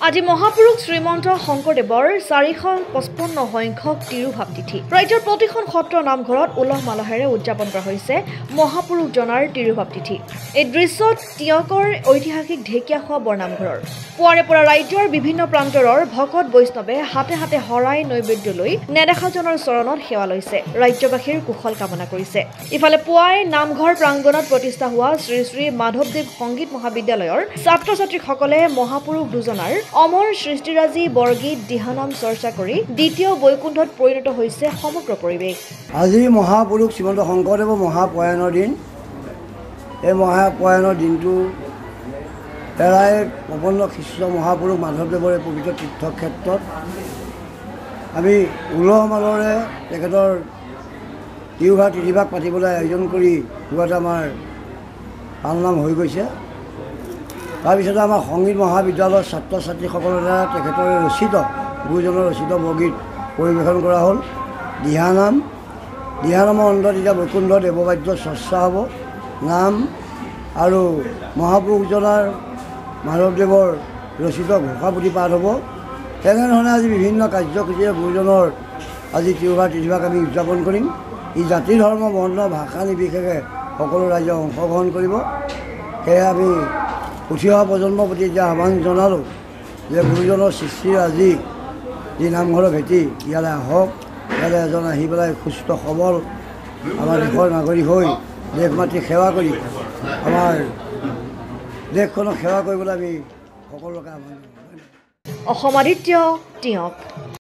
আজি মহাপুৰুষ শ্ৰীমন্ত শংকৰদেৱৰ 455 সংখ্যক তিৰুভাৱ তিথি ৰাজ্যৰ প্ৰতিখন সত্ৰ নামঘৰত উলহ মালহেৰে উদযাপন কৰা হৈছে মহাপুৰুষজনাৰ তিৰুভাৱ তিথি। এই দৃশ্যত টিয়কৰ ঐতিহাসিক ঢেকীয়াখোৱা বৰনামঘৰৰ পুৱাৰে পৰা ৰাজ্যৰ বিভিন্ন প্ৰান্তৰৰ ভকত বৈষ্ণৱে হাতে হাতে শৰাই নৈবেদ্য লৈ নেদেখাজনৰ চৰণত সেৱা লৈছে, ৰাজ্যবাসীৰ কুশল কামনা কৰিছে। ইফালে পুৱাই নামঘৰ প্ৰাংগণত প্ৰতিষ্ঠা হোৱা শ্ৰী শ্ৰী মাধৱদেৱ সংগীত মহাবিদ্যালয়ৰ ছাত্ৰ ছাত্ৰীসকলে মহাপুৰুষ দুজনাৰ অমৰ সৃষ্টিৰাজি বৰগীত দিহানাম চৰ্চা কৰি দ্বিতীয় বৈকুণ্ঠত পৰিণত হৈছে সমগ্ৰ পৰিৱেশ। আজি মহাপুৰুষ শ্ৰীমন্ত শংকৰদেৱৰ মহাপ্ৰয়াণৰ দিন। এই মহাপ্ৰয়াণৰ দিনটো এৰাই প্ৰপন্ন খ্ৰীষ্ট মহাপুৰুষ মাধৱদেৱৰ এই পবিত্ৰ তীৰ্থক্ষেত্ৰত আমি উলহ মালহেৰে তেখেতৰ তিৰুভাৱ তিথিভাগ পাতিবলৈ আয়োজন কৰি যোৱাটো আমাৰ পালনাম হৈ গৈছে। তাৰপিছতে আমাৰ সংগীত মহাবিদ্যালয়ৰ ছাত্ৰ ছাত্ৰীসকলৰ দ্বাৰা তেখেতৰ ৰচিত গুৰুজনৰ ৰচিত বৰগীত পৰিৱেশন কৰা হ'ল। দিহানামৰ অন্তত এতিয়া বৈকুণ্ঠ দেৱবাদ্য চৰ্চা হ'ব, নাম আৰু মহাপুৰুষজনাৰ মাধৱদেৱৰ ৰচিত ঘোষাপুথি পাঠ হ'ব। তেনেধৰণে আজি বিভিন্ন কাৰ্যসূচীৰে গুৰুজনৰ আজি তিৰুভাৱ তিথিভাগ আমি উদযাপন কৰিম। ই জাতি ধৰ্ম বৰ্ণ ভাষা নিৰ্বিশেষে সকলো ৰাইজে অংশগ্ৰহণ কৰিব। সেয়ে আমি উঠি অহা প্ৰজন্মৰ প্ৰতি এতিয়া আহ্বান জনালোঁ যে গুৰুজনৰ সৃষ্টিৰ আজি যি নামঘৰৰ ভেটি, ইয়ালৈ আহক, ইয়ালৈ এজন আহি পেলাই সুস্থ সবল আমাৰ দেশৰ নাগৰিক হৈ দেশ মাতৃক সেৱা কৰি আমাৰ দেশখনক সেৱা কৰিবলৈ আমি সকলোকে আহ্বান জনাওঁ। অসম আদিত্য টিয়ক।